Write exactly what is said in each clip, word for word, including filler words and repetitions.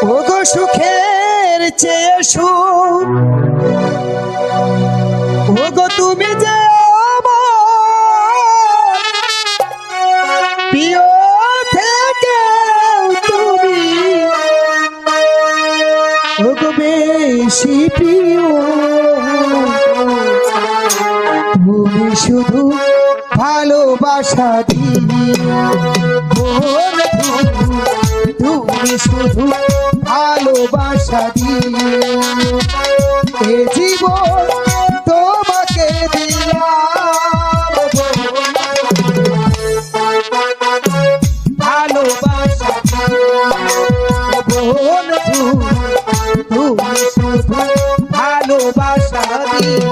ওগো সুখের চেয়ে সুখ, ওগো তুমি যে আমার প্রিয় থেকে তুমি, ওগো বেশি প্রিয়। তুমি শুধু ভালোবাসা দিয়ে, তুমি শুধু ভালোবাসা দিয়ে এ জীবন তোমাকে দিলাম। ভালোবাসা বন্ধু, তুমি শুধু ভালোবাসা দিয়ে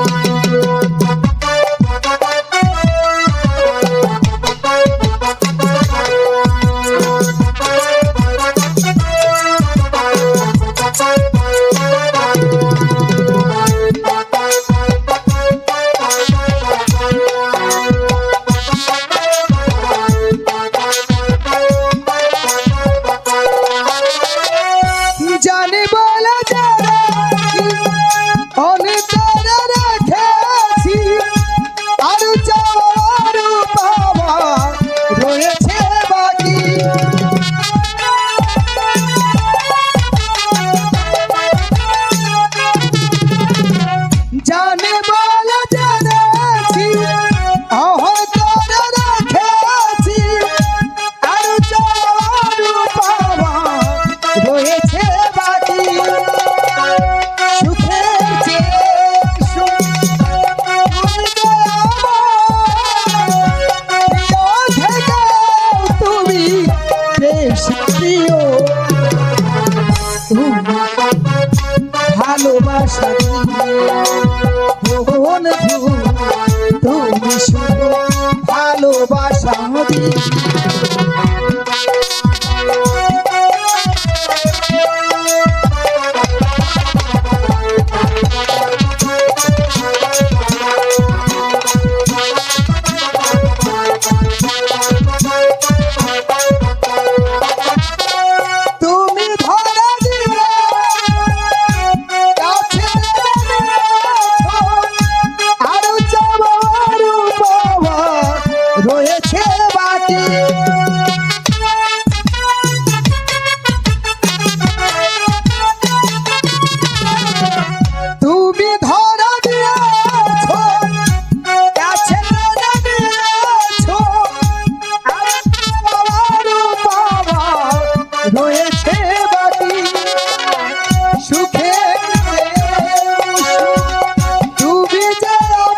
জানি বলে অনেক রেখেছি, আর চাওয়ার পাওয়া রয়েছে বাকি। জানি বলে জেনেছি অহতরে রেখেছি, আর চাওয়ার পাওয়া রয়েছে বাকি। সুখের চেয়ে সুখ, তুমি বেশি প্রিয়। ভালোবাসা বন্ধু, তুমি শুধু ভালোবাসা দিয়ে রয়েছে বাকি। তুমি ধরা দিয়েছ, কাছে নিয়েছ, আর পাওয়া রয়েছে বাকি। সুখে তুমি যে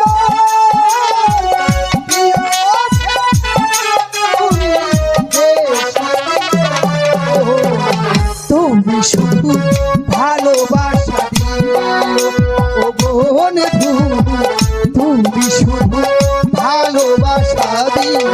তুমি শুধু ভালোবাসা দিয়ে, ও বন্ধু তুমি শুধু ভালোবাসা দিয়ে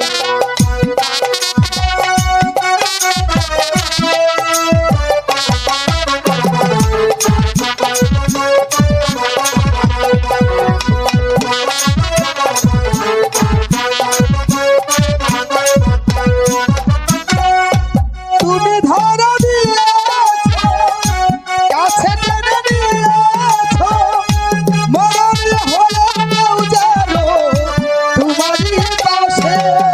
তুমি ধরা দিয়েছ, কাছে টেনে নিয়েছ, মরণ হলেও জানো তোমারই পাশে।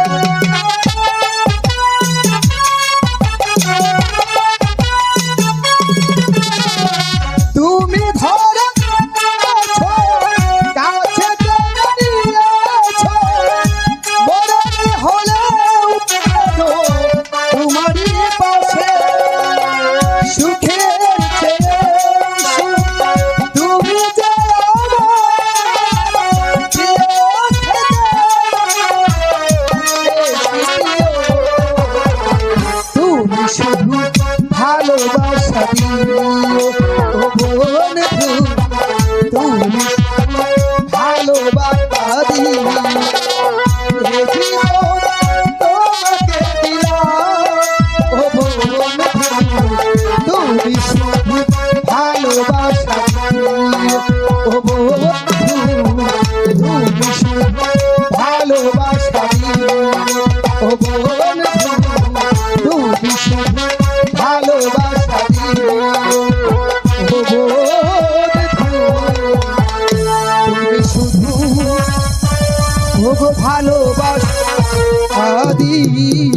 তুমি ধরা দিয়েছ, কাছে টেনে নিয়েছ, মরণ হলেও জানো তোমারই পাশে। সুখের চেয়ে সুখ, তুমি যে আমার প্রিয় থেকে তুমি শুধু ভালোবাসা দিও। ও বন্ধু তুমি ভালোবাসা দিও। তোমাকে দিলাম, ও বন্ধু তুমি শুধু ভালোবাসা দিও। ও বন্ধু তুমি শুধু ভালোবাসা দিও। ও বন্ধু তুমি শুধু ভালোবাসা দিও। শুধু ওগো ভালোবাসা দিয়ে